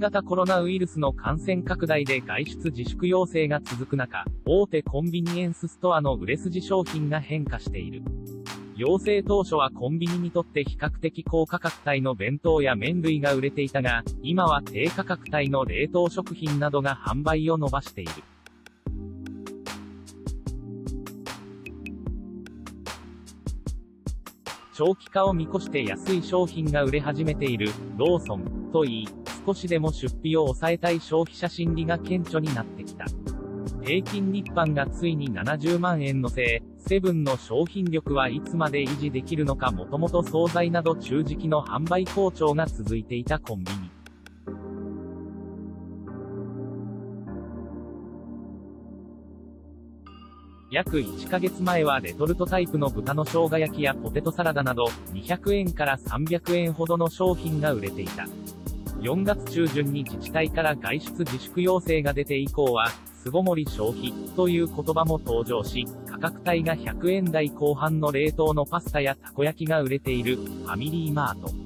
型コロナウイルスの感染拡大で外出自粛要請が続く中、大手コンビニエンスストアの売れ筋商品が変化している。要請当初はコンビニにとって比較的高価格帯の弁当や麺類が売れていたが、今は低価格帯の冷凍食品などが販売を伸ばしている。長期化を見越して安い商品が売れ始めている、ローソン、といい、少しでも出費を抑えたい消費者心理が顕著になってきた。平均日販がついに70万円のせい、セブンの商品力はいつまで維持できるのか。もともと惣菜など中時期の販売好調が続いていたコンビニ。約1ヶ月前はレトルトタイプの豚の生姜焼きやポテトサラダなど、200円から300円ほどの商品が売れていた。4月中旬に自治体から外出自粛要請が出て以降は、巣ごもり消費という言葉も登場し、価格帯が100円台後半の冷凍のパスタやたこ焼きが売れている、ファミリーマート。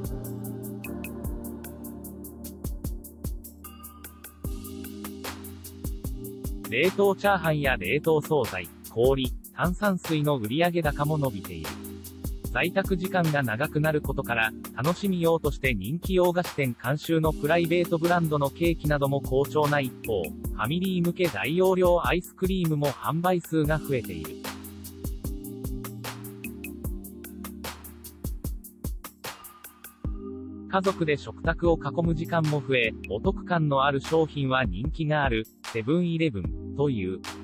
冷凍チャーハンや冷凍惣菜、氷、炭酸水の売上高も伸びている。在宅時間が長くなることから、楽しみようとして人気洋菓子店監修のプライベートブランドのケーキなども好調な一方、ファミリー向け大容量アイスクリームも販売数が増えている。家族で食卓を囲む時間も増え、お得感のある商品は人気がある、セブンイレブンという。